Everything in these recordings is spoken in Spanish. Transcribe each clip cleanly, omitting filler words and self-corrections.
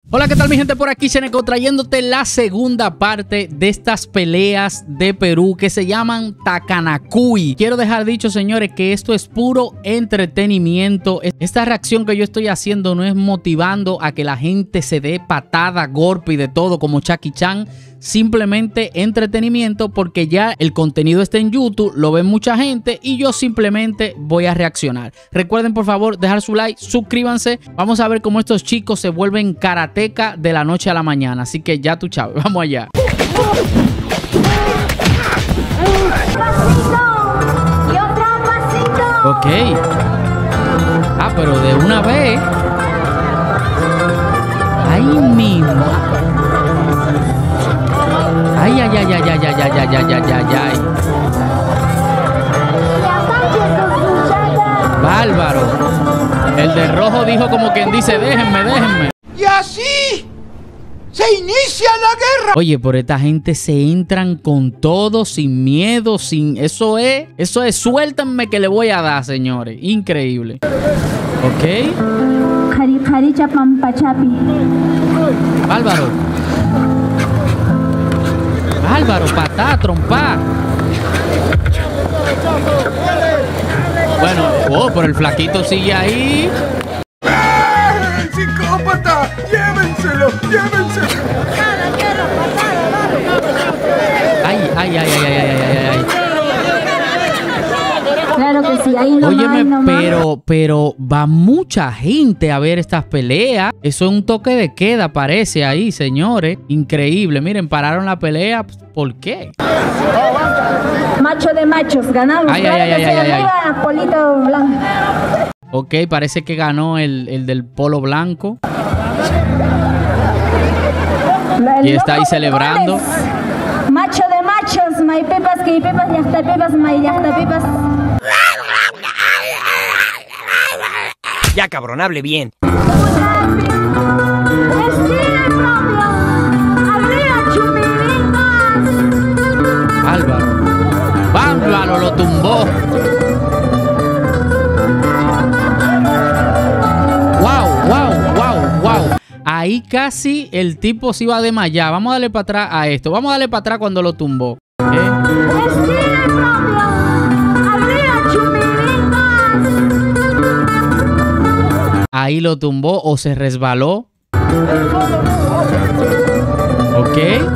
Hola, ¿qué tal mi gente? Por aquí Seneco trayéndote la segunda parte de estas peleas de Perú que se llaman Takanacuy. Quiero dejar dicho, señores, que esto es puro entretenimiento. Esta reacción que yo estoy haciendo no es motivando a que la gente se dé patada, golpe y de todo como Jackie Chan. Simplemente entretenimiento, porque ya el contenido está en YouTube, lo ven mucha gente y yo simplemente voy a reaccionar. Recuerden por favor dejar su like, suscríbanse. Vamos a ver cómo estos chicos se vuelven karateca de la noche a la mañana. Así que ya tú sabes, vamos allá. Ok. Ah, pero de una vez. Ay, mi madre. Ay, ay, ay, ay, ay, ay, ay, ay, ay, ay, ay, ay. Bárbaro. El de rojo dijo como quien dice, déjenme, déjenme. Y así se inicia la guerra. Oye, por esta gente se entran con todo, sin miedo, sin... Eso es, suéltenme que le voy a dar, señores. Increíble. Ok. Bárbaro. Álvaro, patá, trompa. Bueno, pero el flaquito sigue ahí. ¡Psicópata! ¡Llévenselo! ¡Llévenselo! Ay, ay, ay, ay, ay, ay, ay, ay. Claro que sí, ahí no. Óyeme, pero va mucha gente a ver estas peleas. Eso es un toque de queda, parece ahí, señores. Increíble. Miren, pararon la pelea. ¿Por qué? Macho de machos, ganamos. Ay, ay, ay, ay, ay, ay. Polito blanco. Ok, parece que ganó el del polo blanco. Y está ahí celebrando. Macho de machos, may pepas, que pepas, ya está pepas, may ya está pepas. Ya, cabrón, hable bien. Álvaro. Bárbaro lo tumbó. Wow, wow, wow, wow. Ahí casi el tipo se iba a desmayar. Vamos a darle para atrás a esto. Vamos a darle para atrás cuando lo tumbó. Ahí lo tumbó o se resbaló. Ok.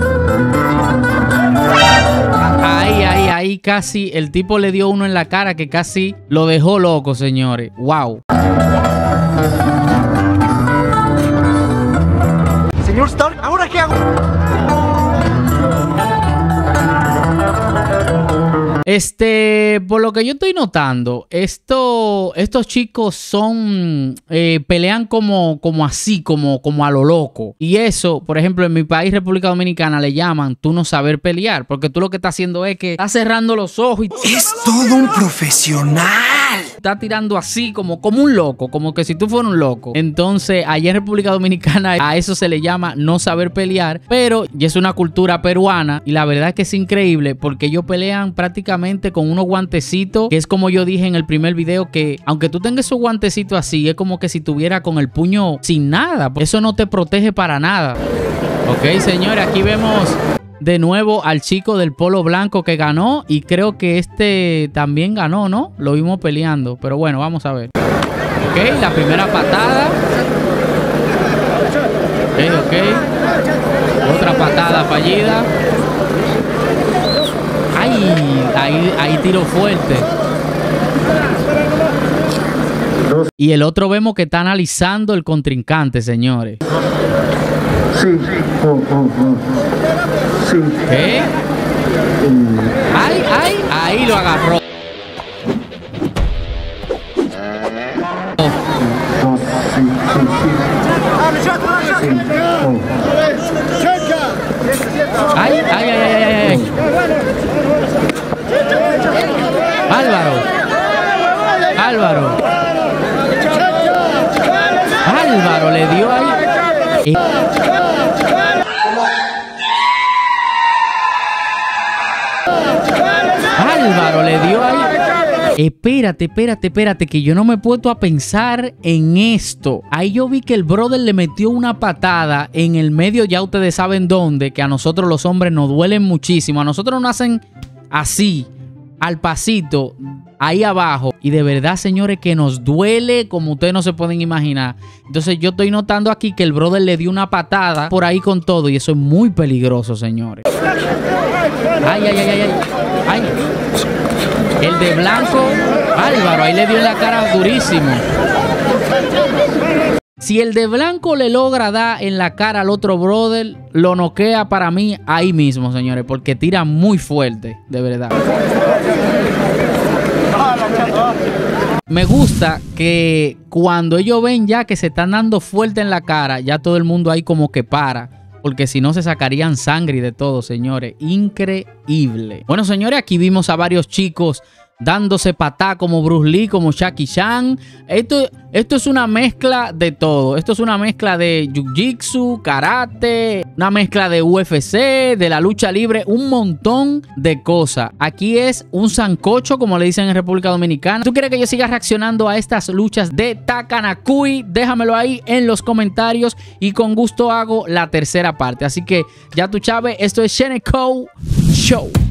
Ahí casi el tipo le dio uno en la cara que casi lo dejó loco, señores. Wow. Señor Stark, ¿ahora qué hago? Por lo que yo estoy notando, estos chicos son, pelean como así, como a lo loco. Y eso, por ejemplo, en mi país, República Dominicana, le llaman tú no saber pelear. Porque tú lo que estás haciendo es que estás cerrando los ojos y... ¡Es todo un profesional! Está tirando así como un loco, como que si tú fueras un loco. Entonces, allá en República Dominicana a eso se le llama no saber pelear, pero ya es una cultura peruana y la verdad es que es increíble porque ellos pelean prácticamente con unos guantecitos, que es como yo dije en el primer video, que aunque tú tengas esos guantecitos así, es como que si tuviera con el puño sin nada. Eso no te protege para nada. Ok, señores, aquí vemos de nuevo al chico del polo blanco que ganó y creo que este también ganó, ¿no? Lo vimos peleando, pero bueno, vamos a ver. Ok, la primera patada. Ok. Otra patada fallida. Ay, ahí tiró fuerte. Y el otro vemos que está analizando el contrincante, señores. Sí. Sí. ¿Qué? Ahí lo agarró. Ay. Álvaro le dio ahí. Álvaro le dio ahí. Espérate, que yo no me he puesto a pensar en esto. Ahí yo vi que el brother le metió una patada en el medio, ya ustedes saben dónde, que a nosotros los hombres nos duelen muchísimo. A nosotros nos hacen así, al pasito, ahí abajo. Y de verdad, señores, que nos duele como ustedes no se pueden imaginar. Entonces yo estoy notando aquí que el brother le dio una patada por ahí con todo. Y eso es muy peligroso, señores. Ay. El de blanco, Álvaro, ahí le dio en la cara durísimo. Si el de blanco le logra dar en la cara al otro brother, lo noquea para mí ahí mismo, señores, porque tira muy fuerte, de verdad. Me gusta que cuando ellos ven ya que se están dando fuerte en la cara, ya todo el mundo ahí como que para. Porque si no se sacarían sangre y de todo, señores. Increíble. Bueno, señores, aquí vimos a varios chicos dándose patá como Bruce Lee, como Jackie Chan. Esto es una mezcla de todo. Esto es una mezcla de jiu-jitsu, karate, una mezcla de UFC, de la lucha libre, un montón de cosas. Aquí es un sancocho, como le dicen en República Dominicana. ¿Tú quieres que yo siga reaccionando a estas luchas de Takanakui? Déjamelo ahí en los comentarios y con gusto hago la tercera parte. Así que ya tú sabes, esto es Sheneco Show.